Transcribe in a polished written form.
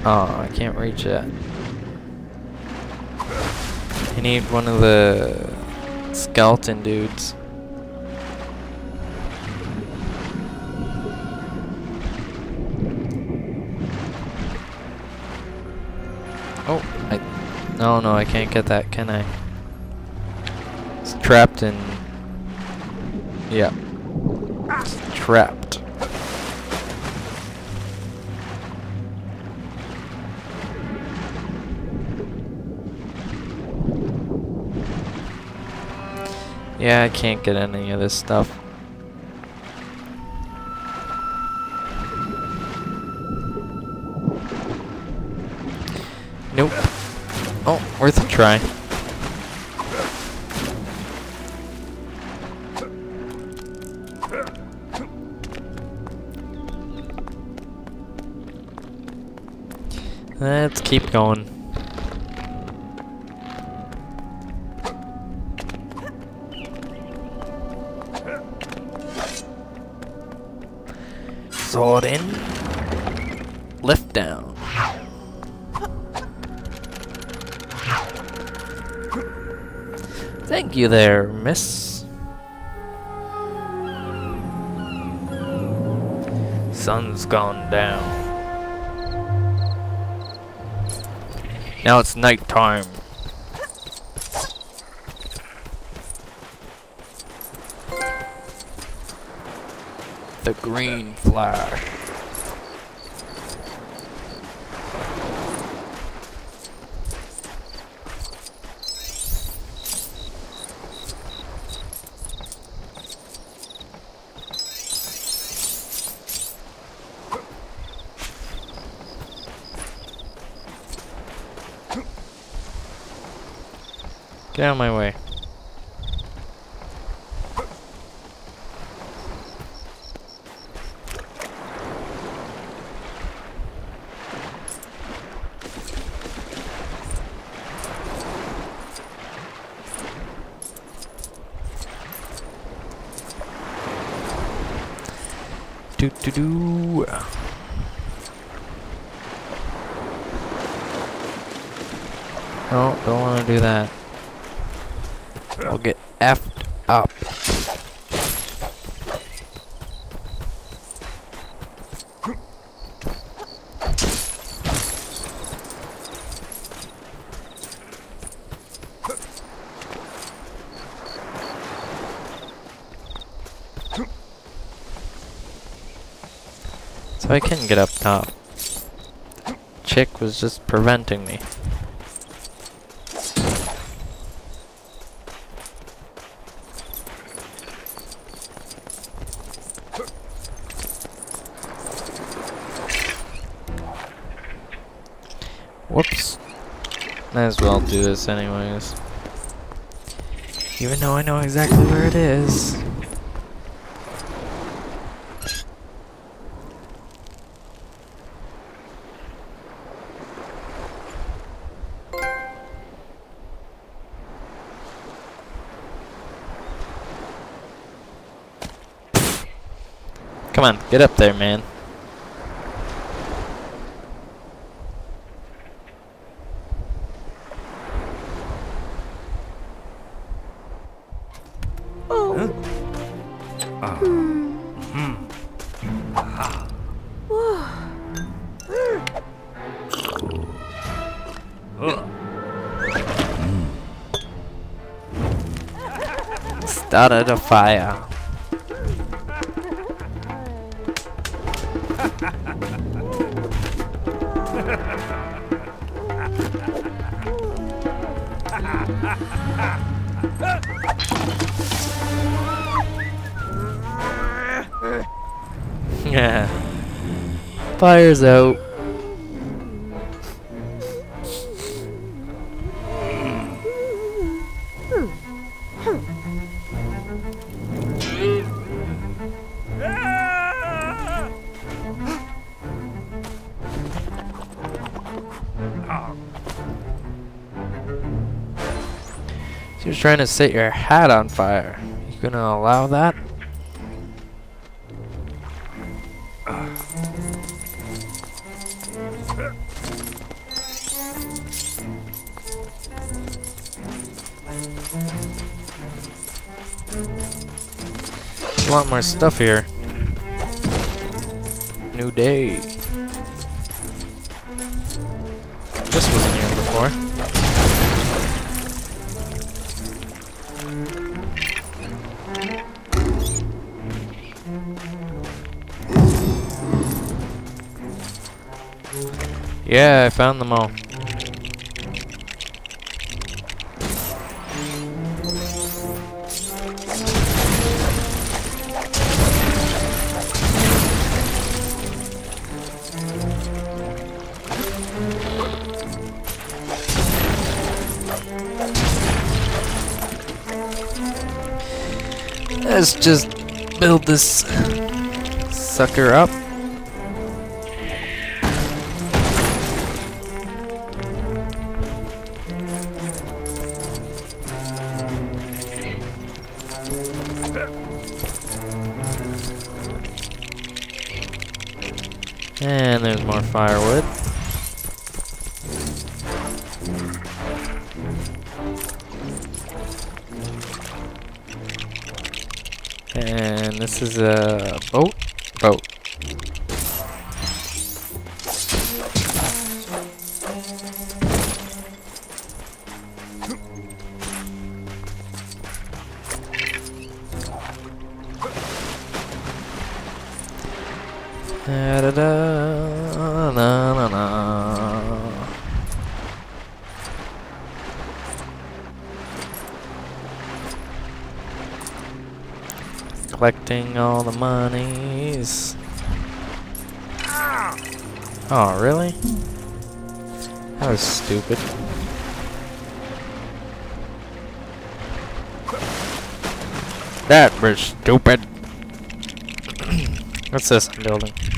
Oh, I can't reach it. I need one of the skeleton dudes. Oh, no, I can't get that, can I? It's trapped in... Yeah. It's trapped. Yeah, I can't get any of this stuff. Nope. Oh, worth a try. Let's keep going. Sword in. Lift down. Thank you there, miss. Sun's gone down. Now it's night time. The green flash. Get out of my way. Do. Oh, don't want to do that. I'll get effed up. So I can get up top. Chick was just preventing me. Whoops. Might as well do this anyways. Even though I know exactly where it is. Come on, get up there, man. Started a fire. Yeah. Fire's out. You're trying to set your hat on fire. You gonna allow that? A lot more stuff here. New day. This wasn't here before. Yeah, I found them all. Let's just build this sucker up. And there's more firewood. And this is a boat. Da da da na na na. Collecting all the monies. Oh, really? That was stupid. That was stupid. What's this I'm building?